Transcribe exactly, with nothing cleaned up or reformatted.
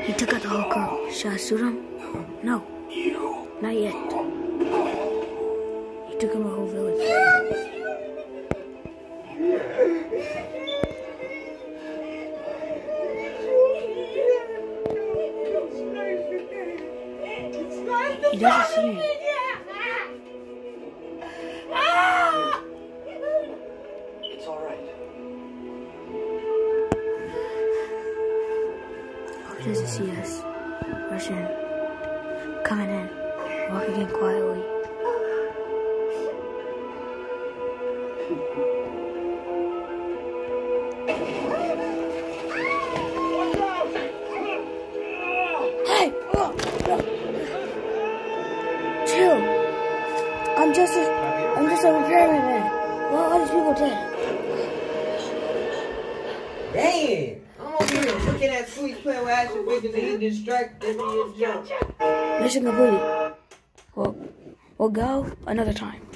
He took out the whole crew. Should I shoot him? No. Not yet. He took him a whole village. He doesn't see me. It's all right. He doesn't see us. Russian. Coming in. Walking in quietly. Hey! Oh, no. Chill. I'm just a, I'm just a repairman, man. Why are all these people dead? Dang! I'm over here looking at Sweet playing with action figures and he distracted me and jump. Mission completed. We'll, we'll go another time.